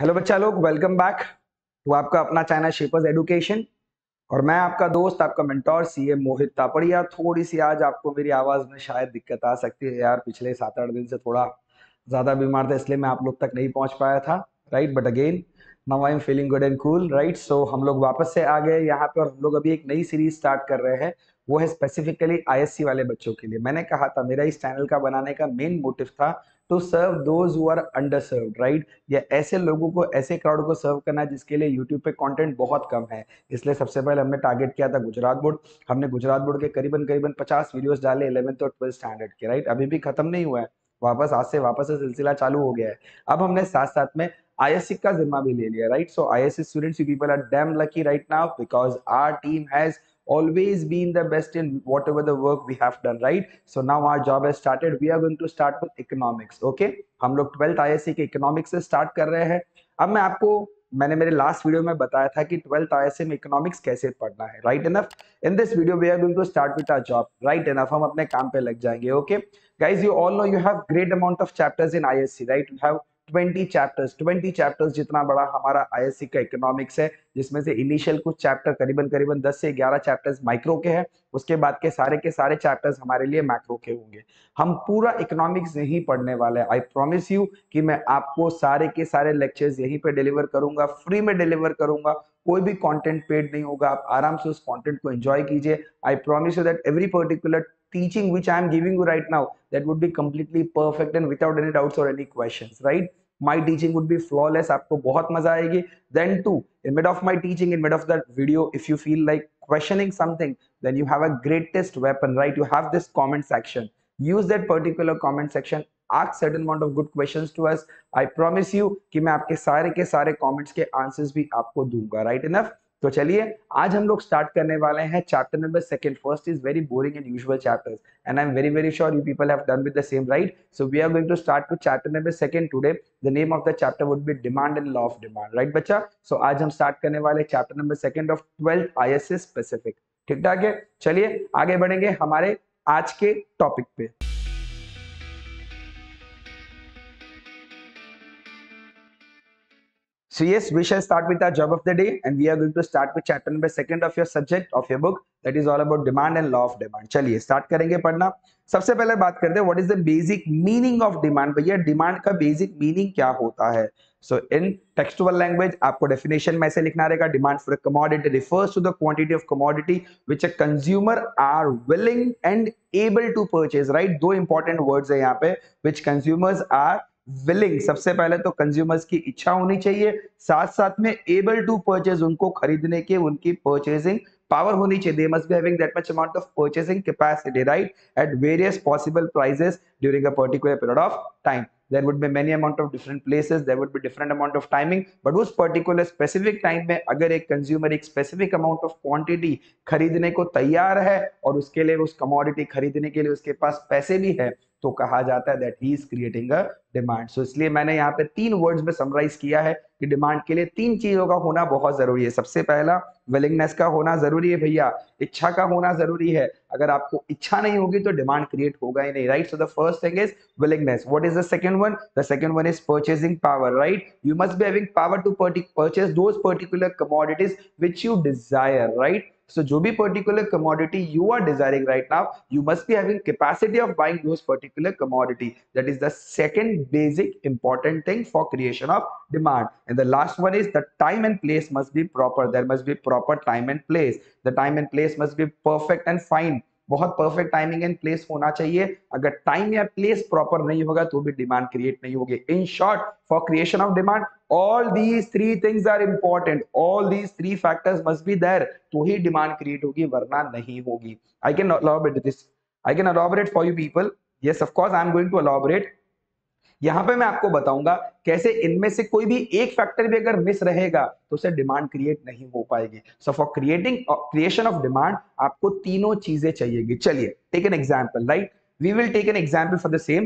Hello बच्चा लोग, welcome back to आपका अपना चैनल शेपर्स एडुकेशन। और मैं आपका दोस्त, आपका मेंटोर सीए मोहित तापड़िया। थोड़ी सी आज आपको मेरी आवाज में शायद दिक्कत आ सकती है यार, पिछले 7-8 दिन से थोड़ा ज्यादा बीमार था, इसलिए मैं आप लोग तक नहीं पहुंच पाया था। Right, but again now I am feeling good and cool. Right, so हम लोग वापस से आ गए यहाँ पे और हम लोग अभी एक नई सीरीज स्टार्ट कर रहे हैं। वो है स्पेसिफिकली आईएससी वाले बच्चों के लिए। मैंने कहा था मेरा इस चैनल का बनाने का मेन मोटिव था to serve those who are underserved. Right, या ऐसे लोगों को, ऐसे क्राउड को सर्व करना जिसके लिए यूट्यूब पे कंटेंट बहुत कम है। इसलिए सबसे पहले हमने टारगेट किया था गुजरात बोर्ड। हमने गुजरात बोर्ड के करीबन करीबन 50 वीडियोस डाले 11th और 12th स्टैंडर्ड के। राइट, अभी भी खत्म नहीं हुआ है, वापस आज से वापस से सिलसिला चालू हो गया है। अब हमने साथ साथ में आईएससी का जिम्मा भी ले लिया। Right, so ISC students, you people are damn lucky right now because our team has always been the best in whatever the work we have done. Right, so now our job has started. We are going to start with economics. Okay, हम लोग 12th ISC के economics से start कर रहे हैं। अब मैंने मेरे लास्ट वीडियो में बताया था कि 12th आईएससी में इकोनॉमिक्स कैसे पढ़ना है। Right enough, in this video we are going to start with our job. Right enough, हम अपने काम पे लग जाएंगे। Okay guys, you all know you have great amount of chapters in ISC. Right, you have 20 chapters जितना बड़ा हमारा ISC का इकोनॉमिक्स है, जिसमें से इनिशियल कुछ चैप्टर करीबन करीबन 10 से 11 चैप्टर्स माइक्रो के हैं। उसके बाद के सारे चैप्टर्स हमारे लिए मैक्रो के होंगे। हम पूरा इकोनॉमिक्स नहीं पढ़ने वाले हैं। आई प्रॉमिस यू कि मैं आपको सारे के सारे लेक्चर्स यहीं पे डिलीवर करूंगा, फ्री में डिलीवर करूंगा। कोई भी कंटेंट पेड नहीं होगा, आप आराम से उस कंटेंट को एंजॉय कीजिए। I promise you that every particular teaching which I am giving you right now, that would be completely perfect and without any doubts or any questions. Right, my teaching would be flawless, आपको बहुत मजा आएगी। Then too, in mid of my teaching, in mid of that video, if you feel like questioning something, then you have a greatest weapon. Right, you have this comment section. Use that particular comment section, ask certain amount of good questions to us. I promise you कि मैं आपके सारे के सारे comments के answers भी आपको दूंगा। Right enough, तो चलिए आज हम लोग स्टार्ट करने वाले हैं chapter number second. First is very boring and usual chapters and I am very very sure you people have done with the same. Right, so we are going to start with chapter number second today. The name of the chapter would be demand and law of demand. Right बच्चा, so आज हम start करने वाले chapter number second of 12th ISC specific. ठीक ठाक है, चलिए आगे बढ़ेंगे हमारे आज के टॉपिक पे। So yes, we shall start with our job of the day and we are going to start with chapter number second of your subject of your book, that is all about demand and law of demand. चलिए start करेंगे पढ़ना। सबसे पहले बात करते हैं what is the basic meaning of demand. भैया demand का बेसिक मीनिंग क्या होता है? सो इन टेक्सुअल लैंग्वेज आपको डेफिनेशन में ऐसे लिखना रहेगा, demand for a commodity refers to the quantity of commodity which a consumer are willing and able to purchase. Right, दो इंपॉर्टेंट वर्ड्स है यहाँ पे, व्हिच कंज्यूमर्स आर विलिंग। सबसे पहले तो कंज्यूमर्स की इच्छा होनी चाहिए, साथ साथ में एबल टू परचेज, उनको खरीदने के उनकी परचेजिंग पावर होनी चाहिए। They must be having that much amount of purchasing capacity, right, at various possible prices during a particular period of time. There would be many amount of different places, there would be different amount of timing, but उस particular specific time में अगर एक consumer एक specific amount of quantity खरीदने को तैयार है और उसके लिए उस commodity खरीदने के लिए उसके पास पैसे भी है, तो कहा जाता है that he is creating a demand. So इसलिए मैंने यहाँ पे 3 वर्ड्स में समराइज किया है कि डिमांड के लिए 3 चीजों का होना बहुत जरूरी है। सबसे पहला विलिंगनेस का होना जरूरी है भैया, इच्छा का होना जरूरी है। अगर आपको इच्छा नहीं होगी तो डिमांड क्रिएट होगा ही नहीं। Right, so the first thing is willingness. What is the second one? The second one is purchasing power. Right, you must be having power to purchase those particular commodities which you desire. Right, so जो भी particular commodity you are desiring right now, you must be having capacity of buying those particular commodity. That is the second basic important thing for creation of demand. And the last one is the time and place must be proper. There must be proper time and place. The time and place must be perfect and fine. बहुत perfect timing and place होना चाहिए। अगर time या place proper नहीं होगा तो भी demand create नहीं होगी। In short, for creation of demand all these 3 things are important, all these 3 factors must be there, तो ही डिमांड क्रिएट होगी, वरना नहीं होगी। I can elaborate this, I can elaborate for you people. Yes, of course I am going to elaborate. यहां पे मैं आपको बताऊंगा कैसे इनमें से कोई भी एक फैक्टर भी अगर मिस रहेगा तो उसे डिमांड क्रिएट नहीं हो पाएगी। So for creation of demand आपको तीनों चीजें चाहिएगी। चलिए take an example. Right, we will take an example for the same.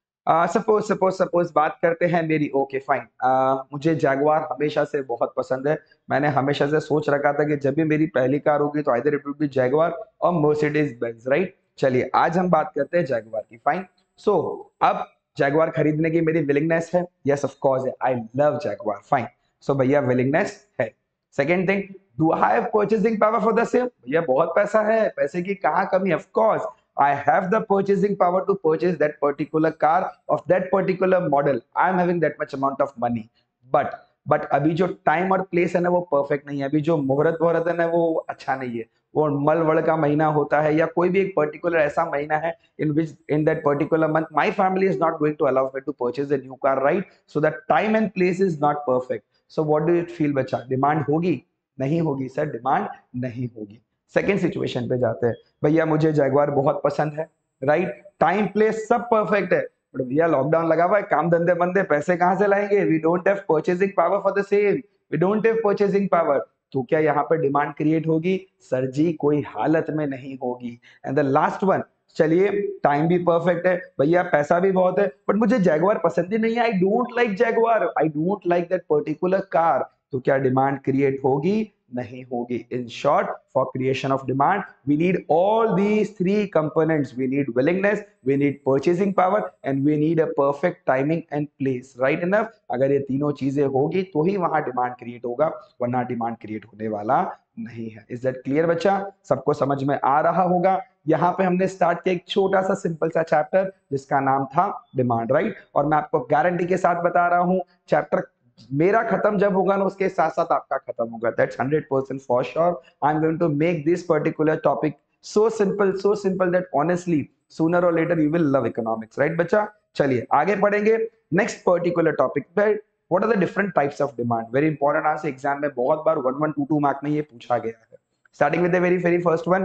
Suppose बात करते हैं मेरी। ओके फाइन, मुझे जैगवार हमेशा से बहुत पसंद है। मैंने हमेशा से सोच रखा था कि जब भी मेरी पहली कार होगी तो either it would be Jaguar और मर्सिडीज बेंज। राइट, चलिए आज हम बात करते हैं जैगवार की। फाइन, सो अब जैगवार खरीदने की मेरी विलिंगनेस है, यस ऑफ कोर्स है, I love Jaguar, fine. So भैया विलिंगनेस है। Second thing, do I have purchasing power for the same? भैया बहुत पैसा है, पैसे की कहाँ कमी? Of course I have the purchasing power to purchase that particular car of that particular model. I am having that much amount of money. But अभी जो टाइम और प्लेस है ना वो परफेक्ट नहीं है, अभी जो मुहूर्त वहूर्त है ना वो अच्छा नहीं है, वो मलवड़ का महीना होता है या कोई भी एक पर्टिकुलर ऐसा महीना है in which in that particular month my family is not going to allow me to purchase a new car, right? So that time and place is not perfect. So what do you feel बच्चा? डिमांड होगी? नहीं होगी sir, demand नहीं होगी। Second situation पे जाते हैं, भैया मुझे जैगवार बहुत पसंद है, राइट, टाइम प्लेस सब परफेक्ट है, बट भैया लॉकडाउन लगा हुआ है, काम धंधे बंदे, पैसे कहां से लाएंगे? We don't have purchasing power for the same, we don't have purchasing power. तो क्या यहाँ पर डिमांड क्रिएट होगी? सर जी कोई हालत में नहीं होगी। एंड द लास्ट वन, चलिए टाइम भी परफेक्ट है, भैया पैसा भी बहुत है, बट मुझे जैगवार पसंद ही नहीं है, I don't like Jaguar, I don't like that particular car. तो क्या डिमांड क्रिएट होगी? नहीं होगी। In short, for creation of demand we need all these three components, we need willingness, we need purchasing power and we need a perfect timing and place, right enough. अगर ये तीनों चीजें होगी तो ही वहां डिमांड क्रिएट होगा, वरना demand create होने वाला नहीं है। इज दैट क्लियर बच्चा? सबको समझ में आ रहा होगा। यहाँ पे हमने स्टार्ट किया एक छोटा सा सिंपल सा चैप्टर जिसका नाम था डिमांड, राइट। और मैं आपको गारंटी के साथ बता रहा हूँ, चैप्टर मेरा खत्म जब होगा ना उसके साथ साथ आपका खत्म होगा, that's 100% for sure. I am going to make this particular topic so simple that honestly sooner or later you will love economics, right बच्चा? चलिए आगे पढ़ेंगे नेक्स्ट पर्टिकुलर टॉपिक पे। What are the different types of demand? Very important, आज से exam में बहुत बार 1122 mark में ये पूछा गया है। Starting with the very very first one,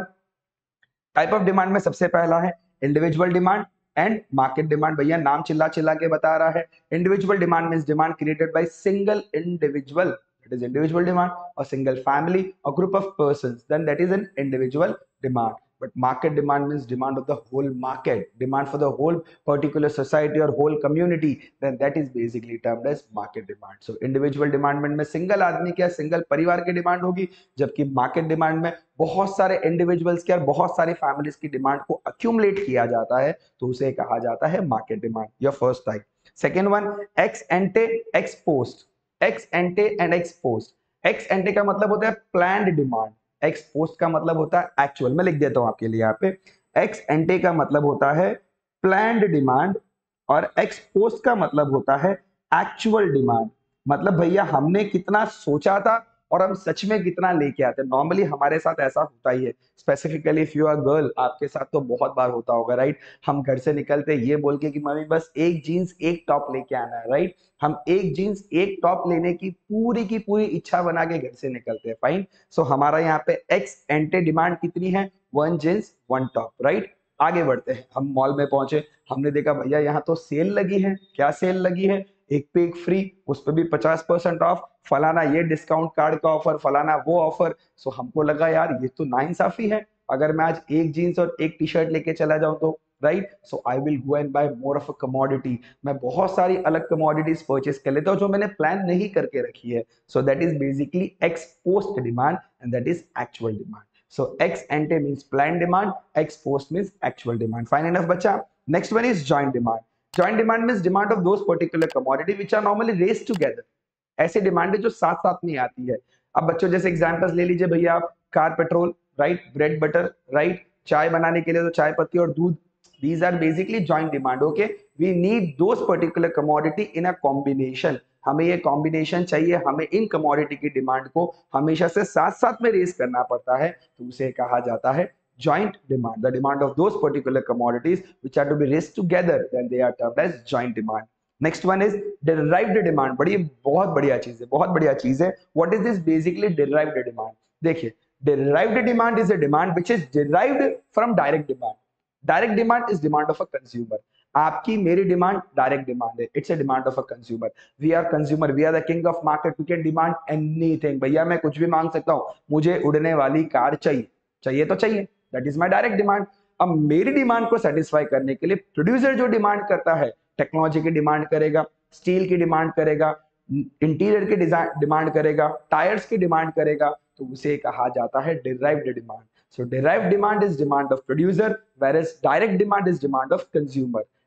type of demand में सबसे पहला है individual demand and market demand. भैया नाम चिल्ला चिल्ला के बता रहा है, individual demand means demand created by single individual, that is individual demand, or single family or group of persons, then that is an individual demand. But market demand means demand of the whole market, demand for the whole particular society or whole community, then that is basically termed as market demand. So individual demand में single आदमी की या single परिवार की demand होगी, जबकि market demand में बहुत सारे इंडिविजुअल्स की और बहुत सारी फैमिलीज की डिमांड को अक्यूमुलेट किया जाता है, तो उसे कहा जाता है market demand. Your first type. Second one, ex ante ex post. Ex ante and ex post. Ex ante का मतलब होता है प्लान्ड डिमांड, एक्स पोस्ट का मतलब होता है एक्चुअल। मैं लिख देता हूं आपके लिए यहाँ पे, एक्स एंटे का मतलब होता है प्लान्ड डिमांड और एक्स पोस्ट का मतलब होता है एक्चुअल डिमांड। मतलब भैया हमने कितना सोचा था और हम सच में कितना लेके आते हैं। नॉर्मली हमारे साथ ऐसा होता ही है, specifically if you are girl, आपके साथ तो बहुत बार होता होगा, राइट। हम घर से निकलते ये बोल के कि मम्मी बस एक जीन्स एक टॉप लेके आना है, राइट। हम एक जीन्स एक टॉप लेने की पूरी इच्छा बना के घर से निकलते हैं, फाइन। सो हमारा यहाँ पे एक्स एंटे डिमांड कितनी है? 1 जीन्स 1 टॉप, राइट। आगे बढ़ते हैं, हम मॉल में पहुंचे, हमने देखा भैया यहाँ तो सेल लगी है। क्या सेल लगी है? एक पे एक फ्री, उस पर भी 50% ऑफ, फलाना ये डिस्काउंट कार्ड का ऑफर, फलाना वो ऑफर। सो हमको लगा यार ये तो नाइंसाफी है, अगर मैं आज एक जीन्स और एक टी शर्ट लेके चला जाऊं तो, right. So I will go and buy more of a commodity, मैं बहुत सारी अलग कमोडिटीज परचेस कर लेता हूं जो मैंने प्लान नहीं करके रखी है। So that is basically ex post demand and that is actual demand. So ex ante means planned demand, ex post means actual demand. Fine enough, बच्चा। Next one is joint demand. Joint demand means demand of those particular commodity which are normally raised together. ऐसी demand है जो साथ साथ में आती है। अब बच्चों जैसे एग्जांपल्स ले लीजिए भैया आप, car petrol, right, bread butter, right, चाय बनाने के लिए तो चाय पत्ती और दूध। These are basically joint demand. Okay, we need those particular commodity in a combination. हमें ये कॉम्बिनेशन चाहिए, हमें इन कमोडिटी की डिमांड को हमेशा से साथ साथ में रेस करना पड़ता है, तो उसे कहा जाता है joint demand. The demand of those particular commodities which are to be raised together, then they are termed as joint demand. Next one is derived demand. बड़ी बहुत बढ़िया चीज है, बहुत बढ़िया चीज है। What is this basically derived demand? देखिए, derived demand is a demand which is derived from direct demand. Direct demand is demand of a consumer. आपकी मेरी डिमांड डायरेक्ट डिमांड है, it's a demand of a consumer. We are consumer, we are the king of market, we can demand anything. भैया मैं कुछ भी मांग सकता हूँ, मुझे उड़ने वाली कार चाहिए, चाहिए तो चाहिए, that is my direct demand. अब मेरी डिमांड को सेटिस्फाई करने के लिए प्रोड्यूसर जो डिमांड करता है, टेक्नोलॉजी की डिमांड करेगा, स्टील की डिमांड करेगा, इंटीरियर की डिमांड करेगा, टायर्स की डिमांड करेगा, तो उसे कहा जाता है derived demand. So derived demand is demand of producer, whereas direct demand is demand of consumer.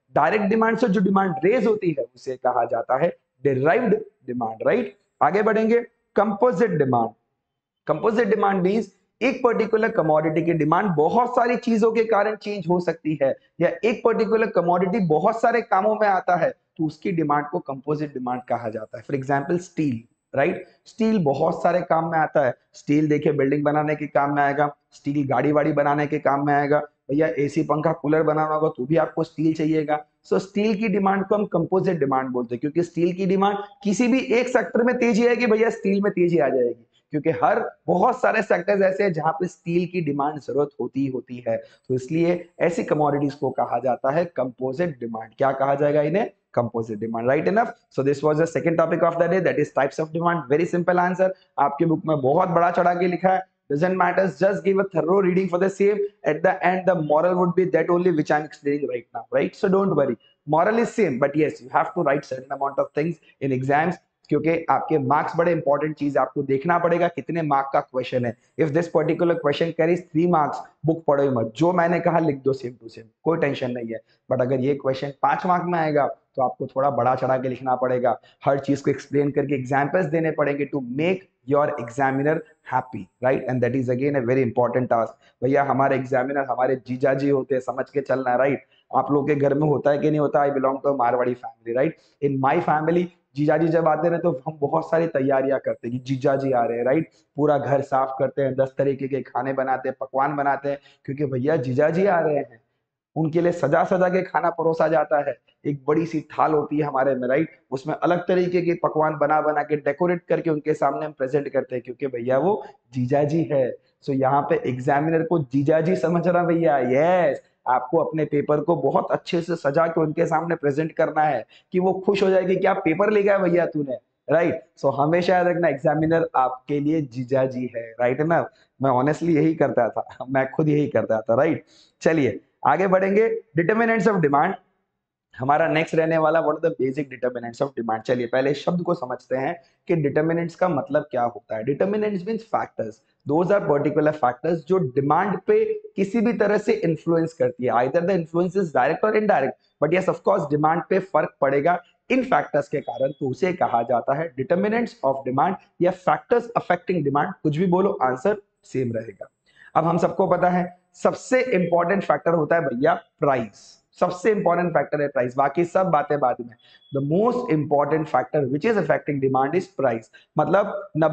Direct demand से जो डिमांड रेज होती है उसे कहा जाता है डिराइव्ड डिमांड, राइट। आगे बढ़ेंगे, composite demand. Composite demand means एक पर्टिकुलर कमोडिटी की डिमांड बहुत सारी चीजों के कारण चेंज हो सकती है, या एक पर्टिकुलर कमोडिटी बहुत सारे कामों में आता है तो उसकी डिमांड को कंपोजिट डिमांड कहा जाता है। For example steel, right. Steel बहुत सारे काम में आता है। स्टील देखिए बिल्डिंग बनाने के काम में आएगा, स्टील गाड़ी वाड़ी बनाने के काम में आएगा, भैया एसी पंखा कूलर बनाना होगा तो भी आपको स्टील चाहिएगा। सो स्टील की डिमांड को हम कंपोजिट डिमांड बोलते हैं, क्योंकि स्टील की डिमांड किसी भी एक सेक्टर में तेजी आएगी भैया स्टील में तेजी आ जाएगी, क्योंकि हर बहुत सारे सेक्टर्स ऐसे हैं जहां पे स्टील की डिमांड जरूरत होती है। तो इसलिए ऐसी कमोडिटीज को कहा जाता है कंपोजिट डिमांड। क्या कहा जाएगा इन्हें? Composite demand, right enough. So this was the second topic of the day, that is types of demand. Very simple answer, आपके बुक में बहुत बड़ा चढ़ा के लिखा है, doesn't matter, just give a thorough reading for the same. At the end the moral would be that only which I'm explaining right now, right? So don't worry, moral is same, but yes, you have to write certain amount of things in exams, क्योंकि आपके marks बड़े important चीज, आपको देखना पड़ेगा कितने mark का question है। If this particular question carries 3 marks, book पढ़ो ही मत, जो मैंने कहा लिख दो सेम टू सेम, कोई टेंशन नहीं है। बट अगर ये क्वेश्चन 5 मार्क में आएगा तो आपको थोड़ा बड़ा चढ़ा के लिखना पड़ेगा, हर चीज को एक्सप्लेन करके एग्जाम्पल्स देने पड़ेंगे to make your examiner happy, right. And that is again a very important task. भैया हमारे एग्जामिनर हमारे जीजा जी होते हैं, समझ के चलना है, राइट। आप लोग के घर में होता है कि नहीं होता? I belong to Marwari family, right. In my family जीजाजी जब आते हैं तो हम बहुत सारी तैयारियां करते हैं कि जीजाजी आ रहे हैं, राइट। पूरा घर साफ करते हैं, 10 तरीके के खाने बनाते हैं, पकवान बनाते हैं, क्योंकि भैया जीजाजी आ रहे हैं। उनके लिए सजा सजा के खाना परोसा जाता है, एक बड़ी सी थाल होती है हमारे में, राइट। उसमें अलग तरीके के पकवान बना बना के डेकोरेट करके उनके सामने हम प्रेजेंट करते हैं, क्योंकि भैया वो जीजाजी है। सो यहाँ पे एग्जामिनर को जीजाजी समझ रहा भैया, यस। आपको अपने पेपर को बहुत अच्छे से सजा के उनके सामने प्रेजेंट करना है कि वो खुश हो जाएगी कि क्या पेपर ले गया भैया तूने, राइट। सो हमेशा याद रखना एग्जामिनर आपके लिए जीजाजी है, राइट है ना। मैं ऑनेस्टली यही करता था, मैं खुद यही करता था, राइट। चलिए आगे बढ़ेंगे, डिटर्मिनेंट्स ऑफ डिमांड हमारा नेक्स्ट रहने वाला, what are the basic determinants of demand. चलिए पहले शब्द को समझते हैं कि डिटर्मिनेंट्स का मतलब क्या होता है। Determinants means factors, those are particular factors जो डिमांड पे किसी भी तरह से इन्फ्लुएंस करती है, either the influence is direct और indirect, but yes of course demand पे फर्क पड़ेगा इन फैक्टर्स के कारण, तो उसे कहा जाता है डिटर्मिनेंट्स ऑफ डिमांड या फैक्टर्स अफेक्टिंग डिमांड, कुछ भी बोलो आंसर सेम रहेगा। अब हम सबको पता है सबसे इंपॉर्टेंट फैक्टर होता है भैया प्राइस, सबसे इंपॉर्टेंट फैक्टर है प्राइस, बाकी सब बातें बाद में। The most important factor which is affecting demand is price, मतलब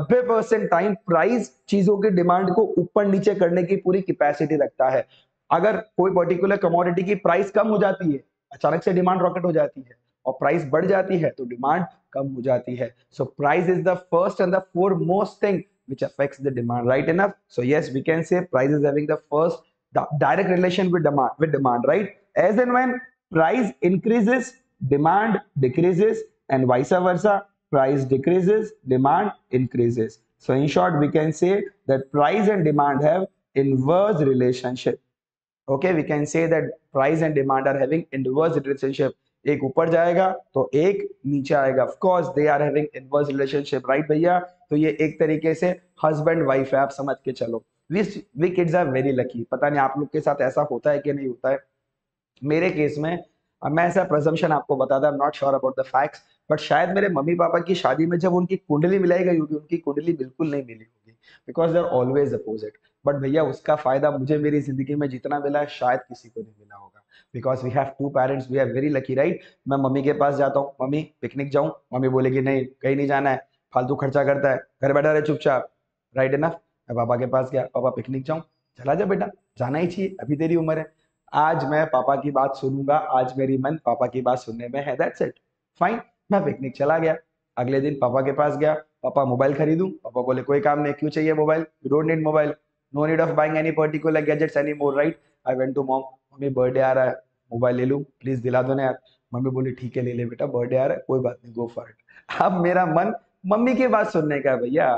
90% टाइम प्राइस चीजों की डिमांड को ऊपर नीचे करने की पूरी कैपेसिटी रखता है। अगर कोई पर्टिकुलर कमोडिटी की प्राइस कम हो जाती है, अचानक से डिमांड रॉकेट हो जाती है, और प्राइस बढ़ जाती है तो डिमांड कम हो जाती है। So price is the first and the foremost thing which affects the demand, right enough? So yes, we can say price is having the first direct relation with demand, right? As and when price increases, demand decreases, and vice versa, price decreases, demand increases. So in short, we can say that price and demand have inverse relationship. Okay, we can say that price and demand are having inverse relationship. एक ऊपर जाएगा तो एक नीचे आएगा, of course they are having inverse relationship, right भैया। तो ये एक तरीके से हस्बैंड वाइफ है, आप समझ के चलो। We kids are very lucky, पता नहीं आप लोग के साथ ऐसा होता है कि नहीं होता है। मेरे केस में, अब मैं ऐसा प्रजम्पशन आपको बताता, I am not sure about the facts, but शायद मेरे मम्मी पापा की शादी में जब उनकी कुंडली मिलाई गई होगी, उनकी कुंडली बिल्कुल नहीं मिली होगी, because they are always opposite. But भैया उसका फायदा मुझे मेरी जिंदगी में जितना मिला है शायद किसी को नहीं मिला होगा, because we have 2 parents, we are very lucky, right. मैं मम्मी के पास जाता हूँ, मम्मी पिकनिक जाऊँ, मम्मी बोलेगी नहीं कहीं नहीं जाना है, फालतू खर्चा करता है, घर बैठा रहे चुपचाप, राइट है ना। मैं पापा के पास गया, पापा पिकनिक जाऊँ, चला जा बेटा, जाना ही चाहिए, अभी तेरी उम्र है। आज मैं पापा की बात सुनूंगा, आज मेरी मन पापा की बात सुनने में है, दैट्स इट, फाइन। मैं पिकनिक चला गया, अगले दिन पापा के पास गया, पापा मोबाइल खरीदूं, पापा बोले कोई काम नहीं, क्यों चाहिए mobile, you don't need mobile, no need of buying any particular gadgets any more, right. I went to mom, mummy birthday आ रहा है, मोबाइल ले लूं प्लीज, दिला दो ना यार। मम्मी बोली ठीक है ले ले बेटा, बर्थडे आ रहा है, कोई बात नहीं, गो फॉर इट। अब मेरा मन मम्मी की बात सुनने का है भैया,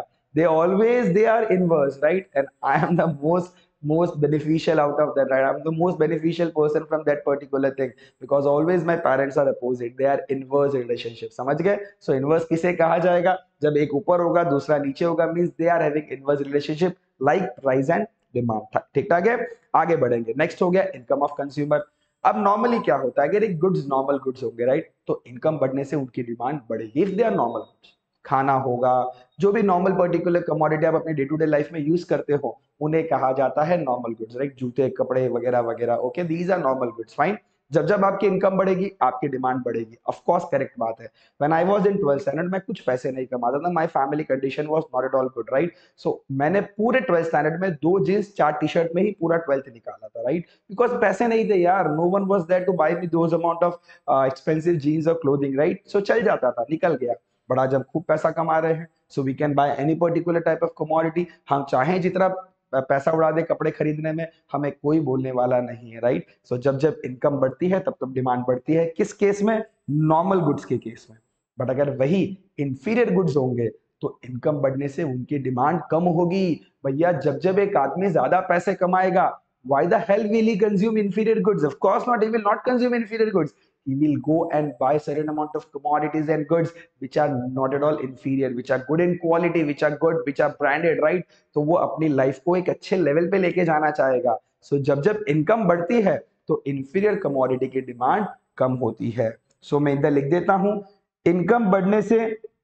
they are inverse, right? And I am the most beneficial out of that, right? I'm the most beneficial person from that particular thing, because always my parents are opposite, they are inverse relationship, समझ गए। So inverse किसे कहा जाएगा? जब एक ऊपर होगा दूसरा नीचे होगा, means they are having inverse relationship like price and demand, ठीक ठाक है। आगे बढ़ेंगे, नेक्स्ट हो गया इनकम ऑफ कंज्यूमर। अब नॉर्मली क्या होता है, अगर एक गुड्स नॉर्मल गुड्स होंगे राइट, तो इनकम बढ़ने से उनकी डिमांड बढ़ेगी। If they are normal goods, खाना होगा, जो भी नॉर्मल पर्टिकुलर कमोडिटी आप अपने डे टू डे लाइफ में यूज करते हो, उन्हें कहा जाता है नॉर्मल गुड्स, राइट। जूते, कपड़े वगैरह वगैरह, okay, these are normal goods, fine. जब जब आपकी इनकम बढ़ेगी आपकी डिमांड बढ़ेगी, ऑफ कोर्स करेक्ट बात है। When I was in 12th standard मैं कुछ पैसे नहीं कमाता था, my family condition was not at all good, right. So मैंने पूरे 12th स्टैंडर्ड में 2 जींस 4 टी शर्ट में ही पूरा 12th निकाला था, राइट। बिकॉज पैसे नहीं थे यार, no one was there to buy me those amount of expensive jeans और क्लोथिंग, राइट। सो चल जाता था, निकल गया। बड़ा जब खूब पैसा कमा रहे हैं, so we can buy any particular type of commodity, हम चाहें जितना पैसा उड़ा दे कपड़े खरीदने में, हमें कोई बोलने वाला नहीं है, राइट। सो जब जब इनकम बढ़ती है तब तब डिमांड बढ़ती है, किस केस में, नॉर्मल गुड्स के केस में। बट अगर वही इंफीरियर गुड्स होंगे तो इनकम बढ़ने से उनकी डिमांड कम होगी। भैया जब जब एक आदमी ज्यादा पैसे कमाएगा, why the hell will he consume inferior goods? Of course not, he will not consume inferior goods. He will go and buy certain amount of commodities and goods which are not at all inferior, which are good in quality, which are good, which are branded, right? तो वो अपनी life को एक अच्छे level पे लेके जाना चाहेगा। सो जब जब इनकम बढ़ती है तो इंफीरियर कमोडिटी की डिमांड कम होती है। सो मैं इधर लिख देता हूं, इनकम बढ़ने से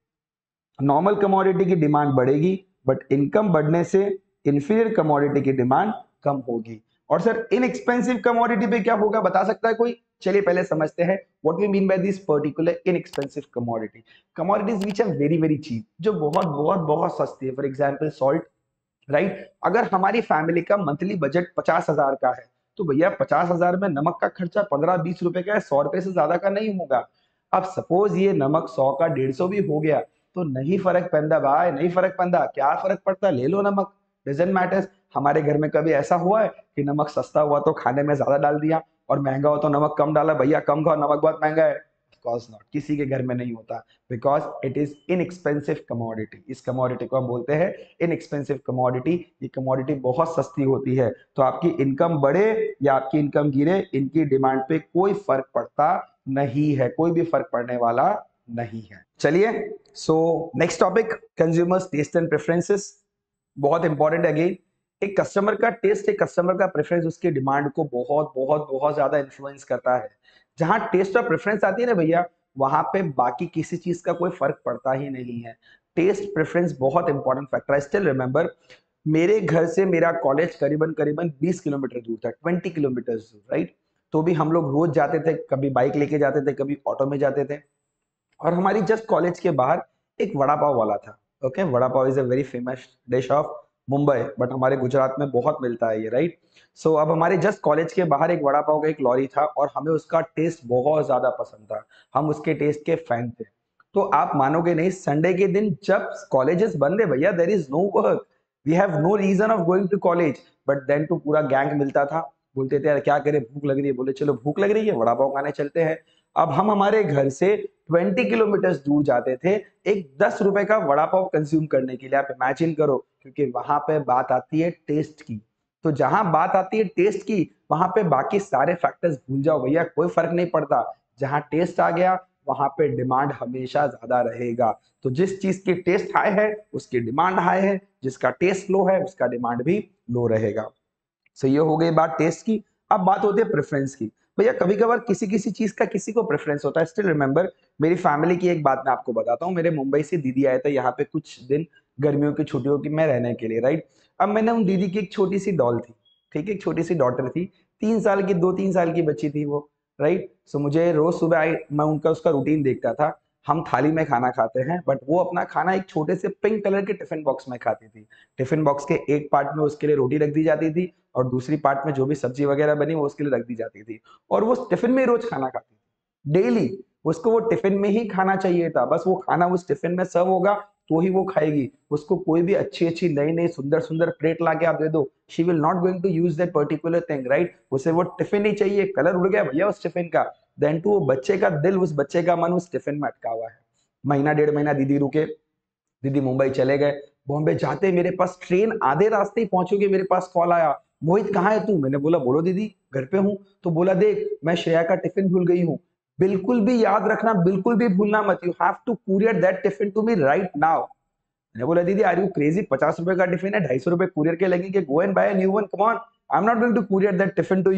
नॉर्मल कमोडिटी की डिमांड बढ़ेगी, बट इनकम बढ़ने से इंफीरियर कमोडिटी की डिमांड कम होगी। और सर इनएक्सपेंसिव कमोडिटी पे क्या होगा, बता सकता है कोई? चलिए पहले समझते हैं what we mean by this particular inexpensive commodity. Commodities which are very very cheap, जो बहुत बहुत बहुत सस्ती है। For example salt, right. अगर हमारी फैमिली का मंथली बजट 50,000 का है, तो भैया 50,000 में नमक का खर्चा 15-20 रुपए का है, 100 रुपए से ज्यादा का नहीं होगा। अब सपोज ये नमक 100 का 150 भी हो गया तो नहीं फर्क पड़ता भाई, नहीं फर्क पड़ता। क्या फर्क पड़ता, ले लो नमक, डजंट मैटर्स। हमारे घर में कभी ऐसा हुआ है कि नमक सस्ता हुआ तो खाने में ज्यादा डाल दिया, और महंगा हो तो नमक कम डाला, भैया कम खाओ नमक बहुत महंगा है? ऑफ कोर्स नॉट, किसी के घर में नहीं होता, because it is inexpensive commodity. इस कमोडिटी को हम बोलते हैं इनएक्सपेंसिव कमोडिटी। ये कमोडिटी बहुत सस्ती होती है, तो आपकी इनकम बढ़े या आपकी इनकम गिरे, इनकी डिमांड पे कोई फर्क पड़ता नहीं है, कोई भी फर्क पड़ने वाला नहीं है। चलिए, so next topic, consumers taste and preferences. बहुत इंपॉर्टेंट अगेन। एक कस्टमर का टेस्ट, एक कस्टमर का प्रेफरेंस उसकी डिमांड को बहुत बहुत बहुत ज्यादा इन्फ्लुएंस करता है। जहां टेस्ट और प्रेफरेंस आती है ना भैया, वहां पे बाकी किसी चीज का कोई फर्क पड़ता ही नहीं है। टेस्ट प्रेफरेंस बहुत इंपॉर्टेंट फैक्टर है। स्टिल रिमेंबर, मेरे घर से मेरा कॉलेज करीबन करीबन 20 किलोमीटर दूर था, 20 किलोमीटर दूर, राइट। तो भी हम लोग रोज जाते थे, कभी बाइक लेके जाते थे, कभी ऑटो में जाते थे। और हमारी जस्ट कॉलेज के बाहर एक वड़ा पाव वाला था। Okay, vada pav is a very famous dish of Mumbai, but हमारे गुजरात में बहुत मिलता है ये, राइट। सो अब हमारे जस्ट कॉलेज के बाहर एक वड़ा पाव का एक लॉरी था, और हमें उसका टेस्ट बहुत ज्यादा पसंद था, हम उसके टेस्ट के फैन थे। तो आप मानोगे नहीं, संडे के दिन जब कॉलेजेस बंद है भैया, there is no work, we have no reason of going to college, but then टू पूरा गैंग मिलता था। बोलते थे यार क्या करें, भूख लग रही है, बोले चलो भूख लग रही है वड़ा पाव खाने चलते हैं। अब हम हमारे घर से 20 किलोमीटर दूर जाते थे एक 10 रुपए का वड़ा पाव कंज्यूम करने के लिए। आप इमेजिन करो, क्योंकि वहां पे बात आती है टेस्ट की। तो जहां बात आती है टेस्ट की, वहां पे बाकी सारे फैक्टर्स भूल जाओ भैया, कोई फर्क नहीं पड़ता। जहां टेस्ट आ गया वहां पे डिमांड हमेशा ज्यादा रहेगा। तो जिस चीज की टेस्ट हाई है उसकी डिमांड हाई है, जिसका टेस्ट लो है उसका डिमांड भी लो रहेगा। सो ये हो गई बात टेस्ट की। अब बात होती है प्रेफरेंस की। भैया कभी कभार किसी किसी चीज का किसी को प्रेफरेंस होता है। स्टिल रिमेंबर, मेरी फैमिली की एक बात मैं आपको बताता हूँ। मेरे मुंबई से दीदी आए थे यहाँ पे कुछ दिन गर्मियों की छुट्टियों की में रहने के लिए, राइट। अब मैंने उन दीदी की एक छोटी सी डॉल थी, ठीक है, एक छोटी सी डॉटर थी, 3 साल की, 2-3 साल की बच्ची थी वो, राइट। सो मुझे रोज सुबह आई, मैं उनका उसका रूटीन देखता था। हम थाली में खाना खाते हैं, बट वो अपना खाना एक छोटे से पिंक कलर के टिफिन बॉक्स में खाती थी। टिफिन बॉक्स के एक पार्ट में उसके लिए रोटी रख दी जाती थी, और दूसरी पार्ट में जो भी सब्जी वगैरह बनी वो उसके लिए रख दी जाती थी। और वो टिफिन में ही रोज खाना खाती थी, डेली। उसको वो टिफिन में ही खाना चाहिए था, बस वो खाना उस टिफिन में सर्व होगा तो ही वो खाएगी। उसको कोई भी अच्छी अच्छी नई नई सुंदर सुंदर प्लेट ला के आप दे दो, she will not going to use that particular thing, right. उसे वो टिफिन ही चाहिए, कलर उड़ गया भैया उस टिफिन का, देन टू वो बच्चे का दिल, उस बच्चे का मन उस टिफिन में अटका हुआ है। महीना 1.5 महीना दीदी रुके, दीदी मुंबई चले गए। बॉम्बे जाते मेरे पास ट्रेन आधे रास्ते ही पहुंचोगे, मेरे पास कॉल आया, मोहित कहाँ है तू? मैंने बोला बोलो दीदी घर पे हूँ। तो बोला देख मैं श्रेया का टिफिन भूल गई हूँ, बिल्कुल भी याद रखना, बिल्कुल भी भूलना मत, you have to courier that tiffin to me right now. मैंने बोला दीदी आर यू क्रेजी, 50 रुपए का टिफिन है, 250 रुपए कुरियर के लगेंगे, go and buy new one, come on, I am not going to courier that tiffin to you.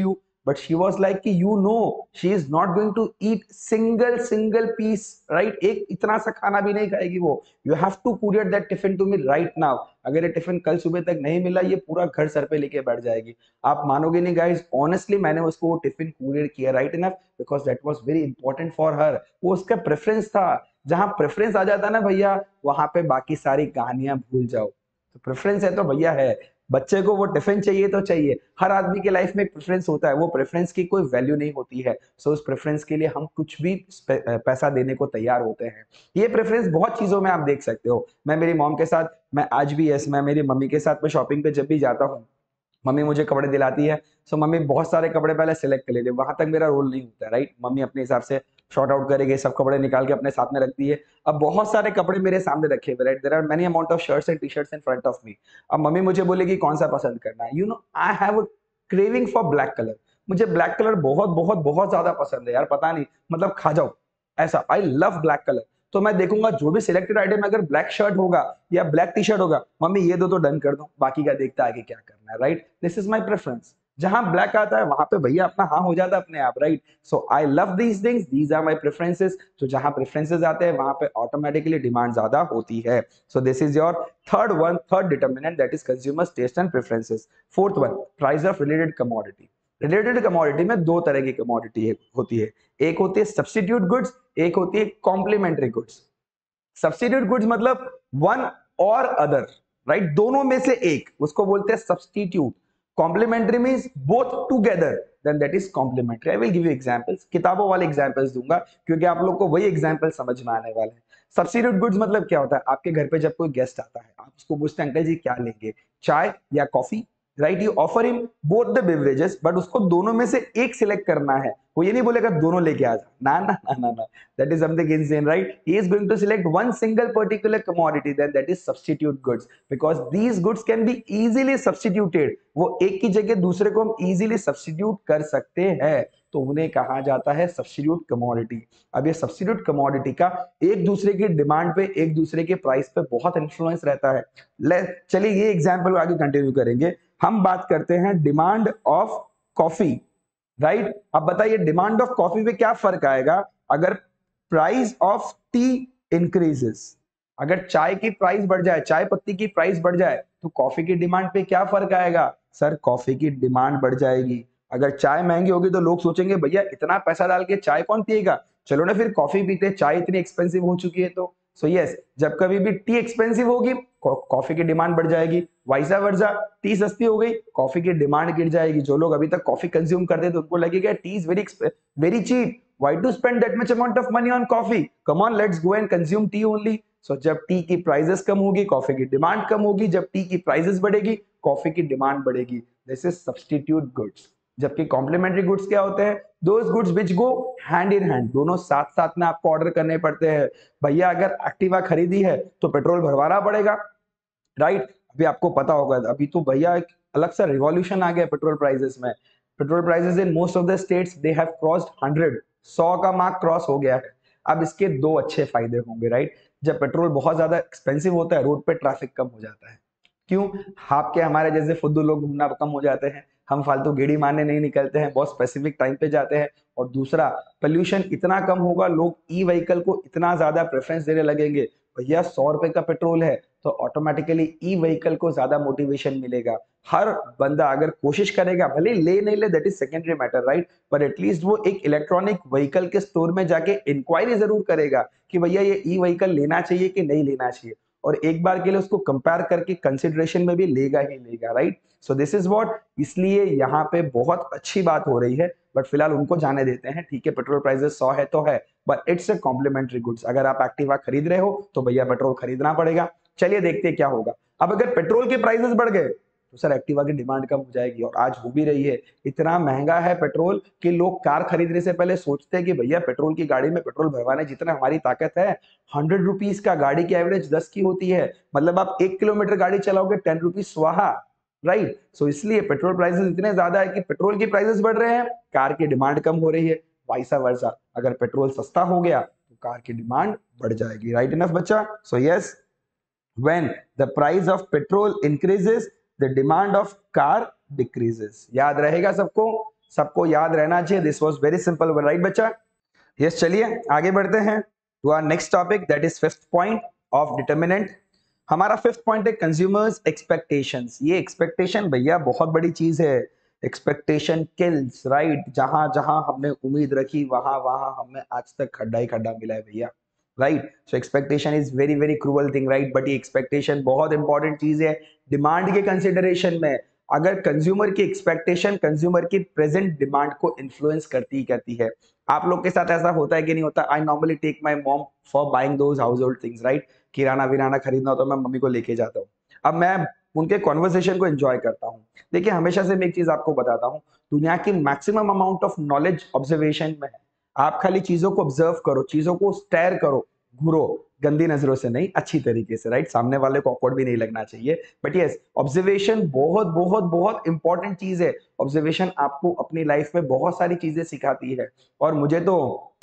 but she was like कि you know she is not going to eat single piece, right? एक इतना सा खाना भी नहीं खाएगी वो. You have to courier that tiffin to me right now. अगर ये टिफिन कल सुबह तक नहीं मिला, ये पूरा घर सर पे लेके बैठ जाएगी. आप मानोगे नहीं गाइस, ऑनेस्टली मैंने उसको वो टिफिन कुरियर किया, right enough, because that was very important for her. वो उसका प्रेफरेंस था. जहां प्रेफरेंस आ जाता ना भैया, वहां पे बाकी सारी कहानियां भूल जाओ. तो प्रेफरेंस है तो भैया है. बच्चे को वो टिफिन चाहिए तो चाहिए. हर आदमी के लाइफ में एक प्रेफरेंस होता है, वो प्रेफरेंस की कोई वैल्यू नहीं होती है. सो उस प्रेफरेंस के लिए हम कुछ भी पैसा देने को तैयार होते हैं. ये प्रेफरेंस बहुत चीजों में आप देख सकते हो. मैं मेरी मॉम के साथ, मैं आज भी यस, मैं मेरी मम्मी के साथ में शॉपिंग पे जब भी जाता हूँ, मम्मी मुझे कपड़े दिलाती है. सो मम्मी बहुत सारे कपड़े पहले सिलेक्ट कर लेती है, वहां तक मेरा रोल नहीं होता है, राइट? मम्मी अपने हिसाब से शॉर्ट आउट करेगी, सब कपड़े निकाल के अपने साथ में रखती है. अब बहुत सारे कपड़े मेरे सामने रखे हुए, right? There are many amount of shirts and T shirts in front of me. अब मम्मी मुझे बोलेगी कौन सा पसंद करना है. You know, I have a craving for black colour. मुझे ब्लैक कलर बहुत बहुत बहुत ज्यादा पसंद है यार, पता नहीं, मतलब खा जाओ ऐसा. I love black colour. तो मैं देखूंगा जो भी सिलेक्टेड आइटम अगर ब्लैक शर्ट होगा या ब्लैक टी शर्ट होगा, मम्मी ये दो तो डन कर दो, बाकी का देखता आगे क्या करना है, right? This is my preference. जहां ब्लैक आता है वहां पे भैया अपना हाँ हो जाता है अपने आप, right? So I love these things, these are my preferences. तो जहां प्रेफरेंसेस आते हैं वहां पे ऑटोमेटिकली डिमांड ज्यादा होती है. So this is your third determinant, that is consumers taste and preferences. Fourth one, price of related commodity. Related commodity में दो तरह की कमोडिटी होती है. एक होती है सब्स्टिट्यूट गुड्स, एक होती है कॉम्प्लीमेंट्री गुड्स. सब्स्टिट्यूट गुड्स मतलब वन और अदर, राइट? दोनों में से एक, उसको बोलते हैं substitute. Complementary means both together, then that is complementary. I will give you examples, किताबों वाले एग्जांपल्स दूंगा क्योंकि आप लोग को वही एग्जांपल समझ में आने वाले हैं. सब्स्टिट्यूट गुड्स मतलब क्या होता है? आपके घर पे जब कोई गेस्ट आता है, आप उसको पूछते हैं अंकल जी क्या लेंगे, चाय या coffee, right? You offer him both the beverages, but उसको दोनों में से एक सिलेक्ट करना है. वो ये नहीं बोलेगा दोनों लेके आ जा, ना ना ना ना ना, that is something insane, right? He is going to select one single particular commodity, then that is substitute goods, because these goods can be easily substituted. वो एक की जगह दूसरे को हम easily substitute कर सकते हैं, तो उन्हें कहा जाता है सब्स्टिट्यूट कमोडिटी. अब ये सब्स्टिट्यूट कमोडिटी का एक दूसरे की डिमांड पे, एक दूसरे के प्राइस पे बहुत इन्फ्लुएंस रहता है. चलिए ये एग्जांपल आगे कंटिन्यू करेंगे. हम बात करते हैं डिमांड ऑफ कॉफी, राइट? अब बताइए डिमांड ऑफ कॉफी में क्या फर्क आएगा अगर प्राइस ऑफ टी इंक्रीजेस. अगर चाय की प्राइस बढ़ जाए, चाय पत्ती की प्राइस बढ़ जाए, तो कॉफी की डिमांड पे क्या फर्क आएगा? सर कॉफी की डिमांड बढ़ जाएगी. अगर चाय महंगी होगी तो लोग सोचेंगे भैया इतना पैसा डाल के चाय कौन पिएगा, चलो ना फिर कॉफी पीते, चाय इतनी एक्सपेंसिव हो चुकी है तो. सो यस, जब कभी भी टी एक्सपेंसिव होगी कॉफी की डिमांड बढ़ जाएगी. वाइसा वर्सा, टी सस्ती हो गई, कॉफी की डिमांड गिर जाएगी. जो लोग अभी तक कॉफी कंज्यूम करते थे उनको लगेगा tea is very cheap, why to spend that much amount of money on coffee, come on let's go and consume tea only. So जब टी की प्राइसेस कम होगी कॉफी की डिमांड कम होगी, जब टी की प्राइसेस बढ़ेगी कॉफी की डिमांड बढ़ेगी. This is substitute goods. जबकि कॉम्प्लीमेंट्री गुड्स क्या होते हैं? Those goods which go hand in hand, दोनों साथ साथ में आपको ऑर्डर करने पड़ते हैं. भैया अगर एक्टिवा खरीदी है तो पेट्रोल भरवाना पड़ेगा, राइट? अभी आपको पता होगा, अभी तो भैया एक अलग सा रिवॉल्यूशन आ गया पेट्रोल प्राइसेस में. Petrol prices in most of the states they have crossed 100 का मार्क क्रॉस हो गया है. अब इसके दो अच्छे फायदे होंगे, राइट? जब पेट्रोल बहुत ज्यादा एक्सपेंसिव होता है, रोड पे ट्रैफिक कम हो जाता है. क्यों? आपके हमारे जैसे फुद्दू लोग घूमना कम हो जाते हैं, हम फालतू गेड़ी मारने नहीं निकलते हैं, बहुत स्पेसिफिक टाइम पे जाते हैं. और दूसरा, पोल्यूशन इतना कम होगा, लोग ई व्हीकल को इतना ज्यादा प्रेफरेंस देने लगेंगे. भैया 100 रुपए का पेट्रोल है तो ऑटोमेटिकली ई व्हीकल को ज्यादा मोटिवेशन मिलेगा. हर बंदा अगर कोशिश करेगा, भले ले नहीं ले that is secondary matter, right? पर एटलीस्ट वो एक इलेक्ट्रॉनिक व्हीकल के स्टोर में जाके इंक्वायरी जरूर करेगा कि भैया ये ई व्हीकल लेना चाहिए कि नहीं लेना चाहिए, और एक बार के लिए उसको कंपेयर करके कंसिडरेशन में भी लेगा ही लेगा, right? So this is what, इसलिए यहाँ पे बहुत अच्छी बात हो रही है. बट फिलहाल उनको जाने देते हैं, ठीक है? पेट्रोल प्राइसेस 100 है तो है, but it's a complementary goods. अगर आप एक्टिवा खरीद रहे हो तो भैया पेट्रोल खरीदना पड़ेगा. चलिए देखते हैं क्या होगा. अब अगर पेट्रोल के प्राइसेस बढ़ गए तो सर एक्टिवा की डिमांड कम हो जाएगी, और आज हो भी रही है. इतना महंगा है पेट्रोल कि लोग कार खरीदने से पहले सोचते हैं कि भैया पेट्रोल की गाड़ी में पेट्रोल भरवाने जितना हमारी ताकत है, 100 रुपीज का, गाड़ी की एवरेज 10 की होती है, मतलब आप 1 किलोमीटर गाड़ी चलाओगे 10 रुपीज स्वाहा, राइट? सो इसलिए पेट्रोल प्राइसेस इतने ज्यादा है कि पेट्रोल की प्राइसेस बढ़ रहे हैं, कार की डिमांड कम हो रही है. वाइसा वर्सा, अगर पेट्रोल सस्ता हो गया तो कार की डिमांड बढ़ जाएगी, राइट इनफ बच्चा? So yes, when the price of petrol increases the demand of car decreases. याद रहेगा सबको? सबको याद रहना चाहिए। This was very simple, right बच्चा? यस, चलिए आगे बढ़ते हैं to our next topic, that is fifth point of determinant. हमारा फिफ्थ पॉइंट है कंज्यूमर्स एक्सपेक्टेशंस। ये एक्सपेक्टेशन भैया बहुत बड़ी चीज है। Expectation kills, right? जहां जहां हमने उम्मीद रखी वहां वहां हमें आज तक खड्डा ही खड्डा मिला है भैया, right? So expectation is very very cruel thing, right? But ये एक्सपेक्टेशन बहुत इंपॉर्टेंट चीज है डिमांड के कंसिडरेशन में। अगर कंज्यूमर की एक्सपेक्टेशन कंज्यूमर की प्रेजेंट डिमांड को इन्फ्लुएंस करती ही करती है। आप लोग के साथ ऐसा होता है कि नहीं होता? I normally take my mom for buying those household things, right? किराना विराना खरीदना हो तो मैं मम्मी को लेके जाता हूँ। अब मैं उनके कॉन्वर्सेशन को एंजॉय करता हूँ। देखिए, हमेशा से मैं एक चीज आपको बताता हूँ, दुनिया की maximum amount of knowledge observation में है। आप खाली चीजों को ऑब्जर्व करो, चीजों को स्टेयर करो, घूरो, गंदी नजरों से नहीं, अच्छी तरीके से, राइट? सामने वाले को ऑकवर्ड भी नहीं लगना चाहिए। बट यस, ऑब्जर्वेशन बहुत बहुत बहुत इंपॉर्टेंट चीज है। ऑब्जर्वेशन आपको अपनी लाइफ में बहुत सारी चीजें सिखाती है। और मुझे तो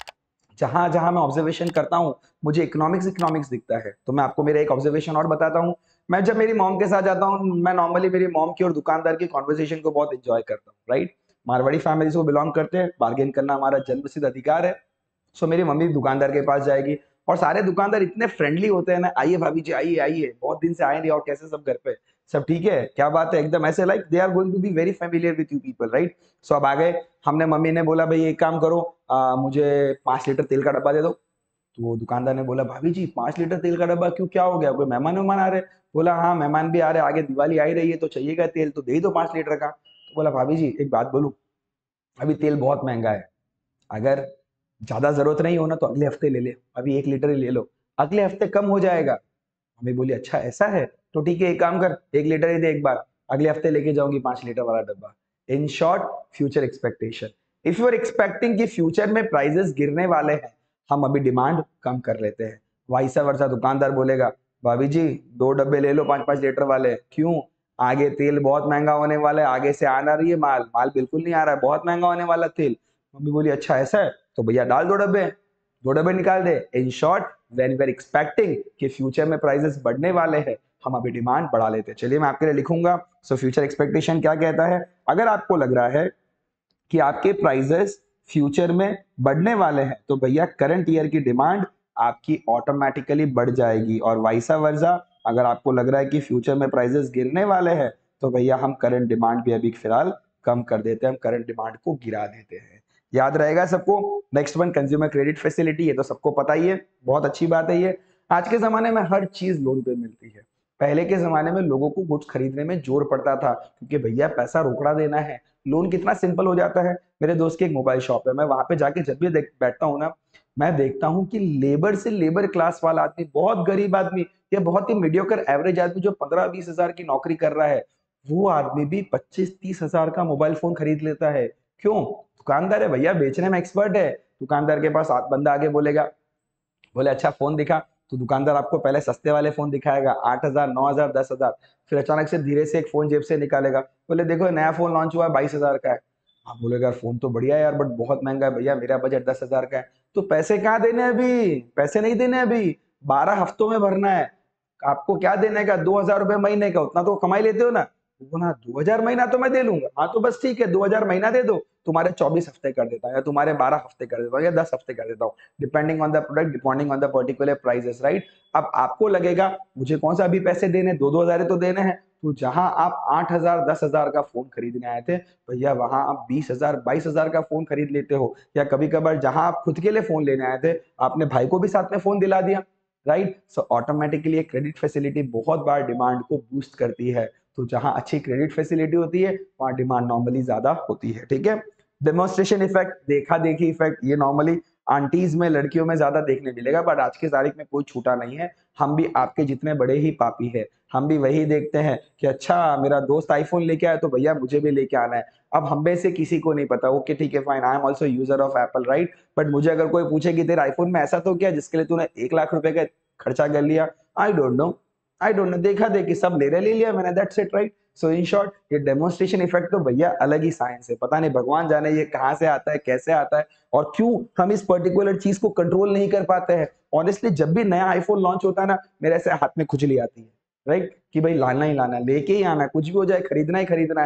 जहां जहां मैं ऑब्जर्वेशन करता हूं, मुझे इकोनॉमिक्स इकोनॉमिक्स दिखता है। तो मैं आपको मेरा एक ऑब्जर्वेशन और बताता हूं। मैं जब मेरी मॉम के साथ जाता हूं, मैं नॉर्मली मेरी मॉम की और दुकानदार की कॉन्वर्सेशन को बहुत एंजॉय करता हूं, राइट? मारवाड़ी फैमिली से बिलोंग करते हैं, बार्गेन करना हमारा जन्मसिद्ध अधिकार है। सो मेरी मम्मी दुकानदार के पास जाएगी और सारे दुकानदार इतने फ्रेंडली होते हैं ना, आइए भाभी जी, आइए आइए, बहुत दिन से आए नहीं, और कैसे सब घर पे सब ठीक है, क्या बात है, एकदम ऐसे like they are going to be very familiar with you people, right? So अब आ गए, हमने मम्मी ने बोला भाई एक काम करो, मुझे 5 लीटर तेल का डब्बा दे दो। तो वो दुकानदार ने बोला भाभी जी 5 लीटर तेल का डब्बा क्यों, क्या हो गया, कोई मेहमान वेहमान आ रहे? बोला हाँ, मेहमान भी आ रहे, आगे दिवाली आ ही रही है तो चाहिएगा तेल, तो दे ही दो 5 लीटर का। तो बोला भाभी जी एक बात बोलूं, अभी तेल बहुत महंगा है, अगर ज्यादा जरूरत नहीं हो ना तो अगले हफ्ते ले ले, अभी 1 लीटर ही ले लो, अगले हफ्ते कम हो जाएगा। हमें बोली अच्छा ऐसा है, तो ठीक है, एक काम कर, 1 लीटर ही दे एक बार, अगले हफ्ते लेके जाऊंगी 5 लीटर वाला डब्बा। In short, future expectation. If you are expecting कि फ्यूचर में प्राइसेस गिरने वाले हैं, हम अभी डिमांड कम कर लेते हैं। वाइसा वर्सा दुकानदार बोलेगा भाभी जी 2 डब्बे ले लो 5-5 लीटर वाले, क्यों? आगे तेल बहुत महंगा होने वाला है, आगे से आ ना रही है माल, माल बिल्कुल नहीं आ रहा है, बहुत महंगा होने वाला तेल। मम्मी बोली अच्छा ऐसा है, तो भैया डाल 2 डब्बे, 2 डब्बे निकाल दे। In short, when we are expecting कि फ्यूचर में प्राइसेस बढ़ने वाले हैं, हम अभी डिमांड बढ़ा लेते हैं। चलिए मैं आपके लिए लिखूंगा। सो फ्यूचर एक्सपेक्टेशन क्या कहता है? अगर आपको लग रहा है कि आपके प्राइसेस फ्यूचर में बढ़ने वाले हैं, तो भैया करंट ईयर की डिमांड आपकी ऑटोमेटिकली बढ़ जाएगी। और वाइसा वर्सा, अगर आपको लग रहा है कि फ्यूचर में प्राइसेस गिरने वाले हैं, तो भैया हम करंट डिमांड भी अभी फिलहाल कम कर देते हैं, हम करंट डिमांड को गिरा देते हैं। याद रहेगा सबको? Next one, consumer credit facility, ये तो सबको पता ही है, बहुत अच्छी बात है ये। आज के जमाने में हर चीज लोन पे मिलती है। पहले के जमाने में लोगों को गुड्स खरीदने में जोर पड़ता था, क्योंकि भैया पैसा रोकड़ा देना है। लोन कितना सिंपल हो जाता है। मेरे दोस्त की एक मोबाइल शॉप है, मैं वहां पे जाके जब भी बैठता हूँ ना, मैं देखता हूँ कि लेबर से लेबर क्लास वाला आदमी, बहुत गरीब आदमी या बहुत ही मीडियोकर एवरेज आदमी जो 15-20 हजार की नौकरी कर रहा है, वो आदमी भी 25-30 हजार का मोबाइल फोन खरीद लेता है। क्यों? दुकानदार है भैया, बेचने में एक्सपर्ट है। दुकानदार के पास बंदा आगे बोलेगा, बोले अच्छा फोन दिखा, तो दुकानदार आपको पहले सस्ते वाले फोन दिखाएगा, 8 हजार, 9 हजार, 10 हजार। फिर अचानक से धीरे से एक फोन जेब से निकालेगा, बोले देखो नया फोन लॉन्च हुआ है, 22 हजार का है। आप बोलेगा फोन तो बढ़िया है यार, बट बहुत महंगा है भैया, मेरा बजट 10 हजार का है। तो पैसे कहाँ देने हैं अभी? पैसे नहीं देने अभी, 12 हफ्तों में भरना है। आपको क्या देने का, 2 हजार रुपए महीने का, उतना तो कमाई लेते हो ना। तो बोला 2 हजार महीना तो मैं दे लूंगा, हाँ तो बस ठीक है, 2 हजार महीना दे दो, तुम्हारे 24 हफ्ते कर देता हूँ, या तुम्हारे 12 हफ्ते कर देता हूँ, या 10 हफ्ते कर देता हूँ, depending on the product, depending on the particular prices, right? अब आपको लगेगा मुझे कौन सा अभी पैसे देने, 2-2 हजार तो देने हैं। तो जहां आप 8 हजार, 10 हजार का फोन खरीदने आए थे, भैया वहां आप 20 हजार, 22 हजार का फोन खरीद लेते हो। या कभी कभार जहां आप खुद के लिए फोन लेने आए थे, आपने भाई को भी साथ में फोन दिला दिया, राइट? सो ऑटोमेटिकली एक क्रेडिट फैसिलिटी बहुत बार डिमांड को बूस्ट करती है। तो जहां अच्छी क्रेडिट फैसिलिटी होती है, वहां डिमांड नॉर्मली ज्यादा होती है, ठीक है? डेमोन्स्ट्रेशन इफेक्ट, देखा देखी इफेक्ट, ये नॉर्मली आंटीज में, लड़कियों में ज्यादा देखने मिलेगा, बट आज की तारीख में कोई छूटा नहीं है। हम भी आपके जितने बड़े ही पापी है, हम भी वही देखते हैं कि अच्छा मेरा दोस्त आईफोन लेके आया तो भैया मुझे भी लेके आना है। अब हम में से किसी को नहीं पता, ओके ठीक है fine, I am also user of Apple, right? But मुझे अगर कोई पूछे कि तेरे आईफोन में ऐसा तो क्या जिसके लिए तूने 1 लाख रुपए का खर्चा कर लिया, I don't know, I don't know, देखा देखी सब ले लिया मैंने, that's it, right? So in short, ये डेमोन्स्ट्रेशन इफेक्ट तो भैया अलग ही साइंस है, पता नहीं भगवान जाने ये कहां से आता है, कैसे आता है, और क्यों हम इस पर्टिकुलर चीज को कंट्रोल नहीं कर पाते हैं। ऑनेस्टली जब भी नया आईफोन लॉन्च होता है ना, मेरे ऐसे हाथ में खुजली आती है, राइट? कि भाई लाना ही लाना है, लेके ही आना है, कुछ भी हो जाए खरीदना ही खरीदना है।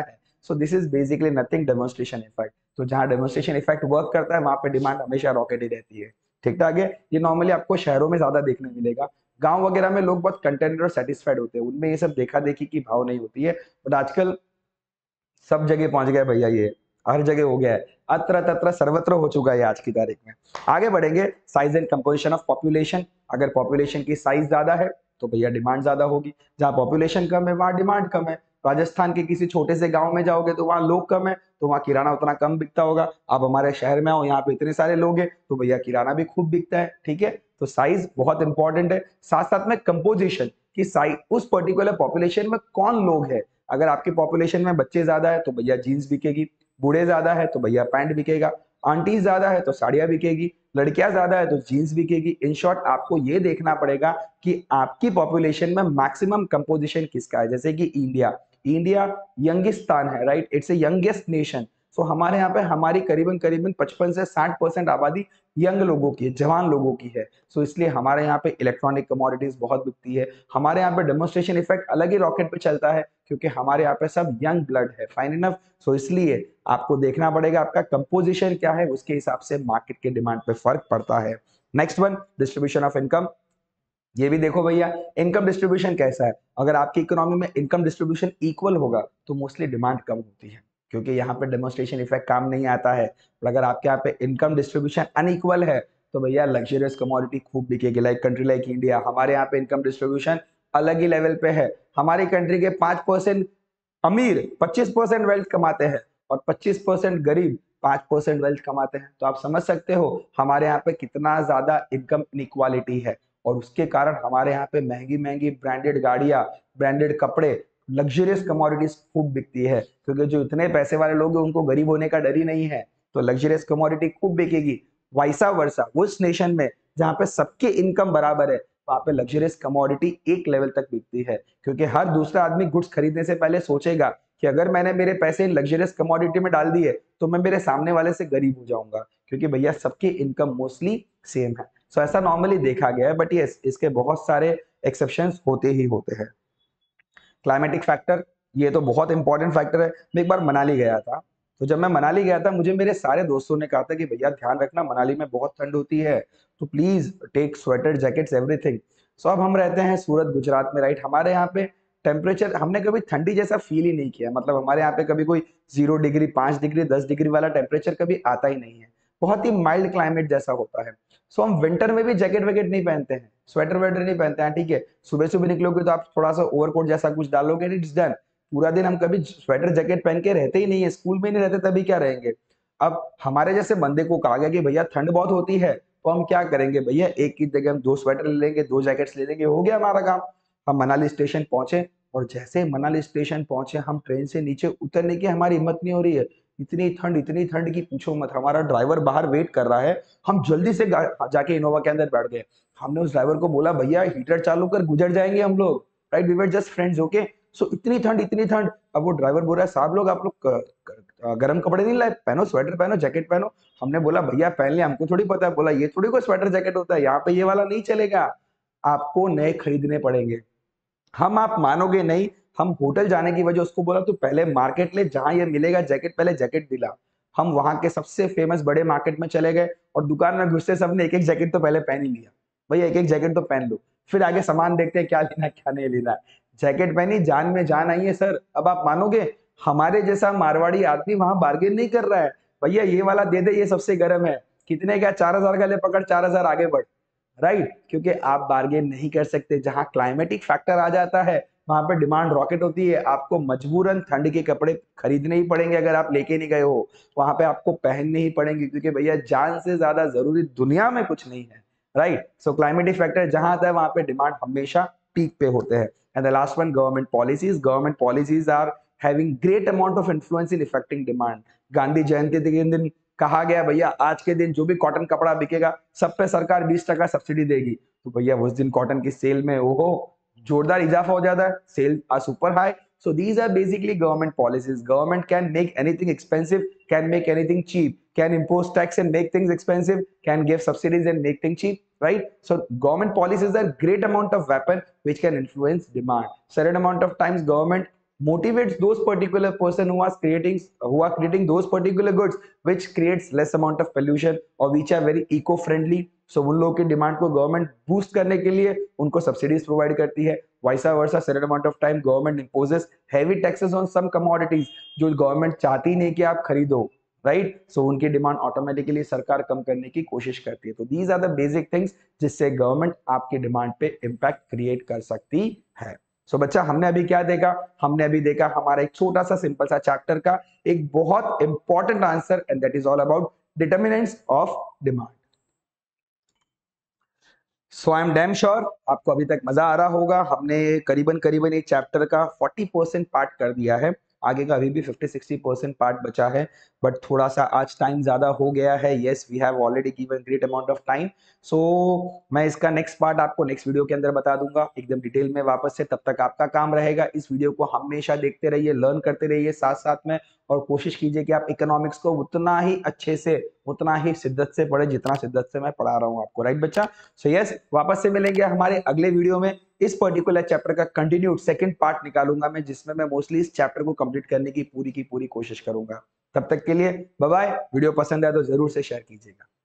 So this is basically nothing demonstration effect. तो जहां डेमोन्स्ट्रेशन इफेक्ट वर्क करता है वहां पे डिमांड हमेशा रॉकेट ही रहती है। ठीक ठाक है। ये नॉर्मली आपको शहरों में ज्यादा देखने मिलेगा। गांव वगैरह में लोग बहुत कंटेंटेड और सेटिस्फाइड होते हैं, उनमें ये सब देखा देखी की भाव नहीं होती है। बट आजकल सब जगह पहुंच गया भैया, ये हर जगह हो गया है, अत्र तत्र सर्वत्र हो चुका है आज की तारीख में। आगे बढ़ेंगे, size and composition of population. अगर पॉपुलेशन की साइज ज्यादा है तो भैया डिमांड ज्यादा होगी। जहां पॉपुलेशन कम है वहां डिमांड कम है। राजस्थान के किसी छोटे से गांव में जाओगे तो वहां लोग कम है, तो वहां किराना उतना कम बिकता होगा। अब हमारे शहर में आओ, यहाँ पे इतने सारे लोग हैं तो भैया किराना भी खूब बिकता है। ठीक है, तो साइज बहुत इंपॉर्टेंट है। साथ साथ में कंपोजिशन की साइज, उस पर्टिकुलर पॉपुलेशन में कौन लोग है। अगर आपकी पॉपुलेशन में बच्चे ज्यादा है तो भैया जीन्स बिकेगी, बूढ़े ज्यादा है तो भैया पैंट बिकेगा, आंटी ज्यादा है तो साड़ियां बिकेगी, लड़कियां ज्यादा है तो जीन्स बिकेगी। इन शॉर्ट आपको ये देखना पड़ेगा कि आपकी पॉपुलेशन में मैक्सिमम कंपोजिशन किसका है। जैसे कि इंडिया, इंडिया यंगिस्तान है, right, it's a youngest nation. So हमारे यहाँ पे हमारी करीबन करीबन 55 से 60% आबादी यंग लोगों की है, जवान लोगों की है। सो इसलिए हमारे यहाँ पे इलेक्ट्रॉनिक कमोडिटीज बहुत बिकती है। हमारे यहाँ पे डेमोन्स्ट्रेशन इफेक्ट अलग ही रॉकेट पे चलता है क्योंकि हमारे यहाँ पे सब यंग ब्लड है। Fine enough. सो इसलिए आपको देखना पड़ेगा आपका कंपोजिशन क्या है, उसके हिसाब से मार्केट के डिमांड पे फर्क पड़ता है। Next one, distribution of income. ये भी देखो भैया, इनकम डिस्ट्रीब्यूशन कैसा है। अगर आपकी इकोनॉमी में इनकम डिस्ट्रीब्यूशन इक्वल होगा तो मोस्टली डिमांड कम होती है, क्योंकि यहाँ पे डेमोन्स्ट्रेशन इफेक्ट काम नहीं आता है। और अगर आपके यहाँ पे इनकम डिस्ट्रीब्यूशन अनइक्वल है तो भैया लग्जरियस कमोडिटी खूब बिकेगी। लाइक कंट्री लाइक इंडिया, हमारे यहाँ पे इनकम डिस्ट्रीब्यूशन अलग ही लेवल पे है। हमारी कंट्री के 5% अमीर 25% वेल्थ कमाते हैं और 25% गरीब 5% वेल्थ कमाते हैं। तो आप समझ सकते हो हमारे यहाँ पे कितना ज्यादा इनकम इनइक्वालिटी है। और उसके कारण हमारे यहाँ पे महंगी महंगी ब्रांडेड गाड़ियां, ब्रांडेड कपड़े, लग्जरियस कमोडिटीज खूब बिकती है, क्योंकि जो इतने पैसे वाले लोग हैं उनको गरीब होने का डर ही नहीं है, तो लग्जरियस कमोडिटी खूब बिकेगी। वाइसा वर्सा, उस नेशन में जहाँ पे सबकी इनकम बराबर है वहां पे लग्जरियस कमोडिटी एक लेवल तक बिकती है, क्योंकि हर दूसरा आदमी गुड्स खरीदने से पहले सोचेगा कि अगर मैंने मेरे पैसे लग्जरियस कमोडिटी में डाल दिए तो मैं मेरे सामने वाले से गरीब हो जाऊंगा, क्योंकि भैया सबकी इनकम मोस्टली सेम है। सो ऐसा नॉर्मली देखा गया है, बट यस इसके बहुत सारे एक्सेप्शंस होते ही होते हैं। क्लाइमेटिक फैक्टर, ये तो बहुत इंपॉर्टेंट फैक्टर है। मैं एक बार मनाली गया था, तो जब मैं मनाली गया था मुझे मेरे सारे दोस्तों ने कहा था कि भैया ध्यान रखना मनाली में बहुत ठंड होती है, तो please take sweater jackets everything. So अब हम रहते हैं सूरत गुजरात में, राइट, हमारे यहाँ पे टेम्परेचर हमने कभी ठंडी जैसा फील ही नहीं किया। मतलब हमारे यहाँ पे कभी कोई 0 डिग्री 5 डिग्री 10 डिग्री वाला टेम्परेचर कभी आता ही नहीं है, बहुत ही माइल्ड क्लाइमेट जैसा होता है। सो हम विंटर में भी जैकेट वैकेट नहीं पहनते हैं, स्वेटर वेटर नहीं पहनते हैं। ठीक है, सुबह सुबह निकलोगे तो आप थोड़ा सा ओवरकोट जैसा कुछ डालोगे, इट्स डन। पूरा दिन हम कभी स्वेटर जैकेट पहन के रहते ही नहीं है, स्कूल में नहीं रहते तभी क्या रहेंगे। अब हमारे जैसे बंदे को कहा गया कि भैया ठंड बहुत होती है, तो हम क्या करेंगे भैया, एक की जगह हम 2 स्वेटर ले लेंगे, 2 जैकेट्स ले लेंगे, हो गया हमारा काम। हम मनाली स्टेशन पहुंचे और जैसे मनाली स्टेशन पहुंचे हम ट्रेन से नीचे उतरने की हमारी हिम्मत नहीं हो रही है। इतनी ठंड की पूछो मत। हमारा ड्राइवर बाहर वेट कर रहा है, हम जल्दी से जाके इनोवा के अंदर बैठ गए। हमने उस ड्राइवर को बोला भैया हीटर चालू कर, गुजर जाएंगे हम लोग, right, we were just friends, okay. So इतनी ठंड। अब वो ड्राइवर बोल रहा है साहब लोग आप लोग गर्म कपड़े नहीं लाए, पहनो स्वेटर पहनो जैकेट पहनो। हमने बोला भैया पहन लिया, हमको थोड़ी पता है। बोला ये थोड़ी कोई स्वेटर जैकेट होता है, यहाँ पे ये वाला नहीं चलेगा, आपको नए खरीदने पड़ेंगे। हम, आप मानोगे नहीं, हम होटल जाने की वजह उसको बोला तू पहले मार्केट ले, जहां ये मिलेगा जैकेट पहले जैकेट दिला। हम वहां के सबसे फेमस बड़े मार्केट में चले गए और दुकान में घुसते सबने एक एक जैकेट तो पहले पहन ही लिया। भैया एक एक जैकेट तो पहन लो, फिर आगे सामान देखते हैं क्या लेना है क्या नहीं लेना। जैकेट पहनी, जान में जान आई है सर। अब आप मानोगे हमारे जैसा मारवाड़ी आदमी वहां बार्गेन नहीं कर रहा है, भैया ये वाला दे दे, ये सबसे गर्म है, कितने का, 4000 का, ले पकड़ 4000 आगे बढ़, राइट, क्योंकि आप बार्गेन नहीं कर सकते। जहां क्लाइमेटिक फैक्टर आ जाता है वहां पे डिमांड रॉकेट होती है, आपको मजबूरन ठंड के कपड़े खरीदने ही पड़ेंगे। अगर आप लेके नहीं गए हो वहां पे आपको पहनने ही पड़ेंगे, क्योंकि भैया जान से ज्यादा जरूरी दुनिया में कुछ नहीं है, राइट। सो क्लाइमेटिक फैक्टर जहां आता है वहां पे डिमांड हमेशा पीक पे होते हैं। And the last one, government policies. Government policies are having great amount of influence in affecting demand. Gandhi Jayanti के दिन कहा गया भैया आज के दिन जो भी कॉटन कपड़ा बिकेगा सब पे सरकार 20% सब्सिडी देगी, तो भैया उस दिन कॉटन की सेल में ओहो जोरदार इजाफा हो जाता है, sale are super high. So these are basically government policies. Government can make anything expensive, can make anything cheap, can impose tax and make things expensive, can give subsidies and make things cheap, right? So government policies are great amount of weapon which can influence demand. Certain amount of times government motivates those particular person who are creating those particular goods which creates less amount of pollution or which are very eco friendly. So उन लोगों की demand को government boost करने के लिए उनको subsidies provide करती है. Vice versa, certain amount of time government imposes heavy taxes on some commodities जो गवर्नमेंट चाहती नहीं कि आप खरीदो, राइट. सो उनकी डिमांड ऑटोमेटिकली सरकार कम करने की कोशिश करती है. तो these are the basic things जिससे गवर्नमेंट आपकी डिमांड पे इम्पैक्ट क्रिएट कर सकती है. सो बच्चा, हमने अभी क्या देखा? हमने अभी देखा हमारा एक छोटा सा सिंपल सा चैप्टर का एक बहुत important answer, and that is all about determinants of demand. So I am damn sure आपको अभी तक मजा आ रहा होगा. हमने करीबन करीबन एक चैप्टर का 40% पार्ट कर दिया है. आगे का अभी भी 50-60% पार्ट बचा है, बट थोड़ा सा आज टाइम ज्यादा हो गया है. Yes, we have already given great amount of time. So मैं इसका नेक्स्ट पार्ट आपको नेक्स्ट वीडियो के अंदर बता दूंगा एकदम डिटेल में वापस से. तब तक आपका काम रहेगा इस वीडियो को हमेशा देखते रहिए, लर्न करते रहिए साथ साथ में, और कोशिश कीजिए कि आप इकोनॉमिक्स को उतना ही अच्छे से, उतना ही शिद्दत से पढ़े जितना शिद्दत से मैं पढ़ा रहा हूँ आपको, राइट बच्चा. सो यस, वापस से मिलेंगे हमारे अगले वीडियो में. इस पर्टिकुलर चैप्टर का कंटिन्यूड सेकंड पार्ट निकालूंगा मैं, जिसमें मैं मोस्टली इस चैप्टर को कंप्लीट करने की पूरी कोशिश करूंगा. तब तक के लिए बाय बाय. वीडियो पसंद आए तो जरूर से शेयर कीजिएगा.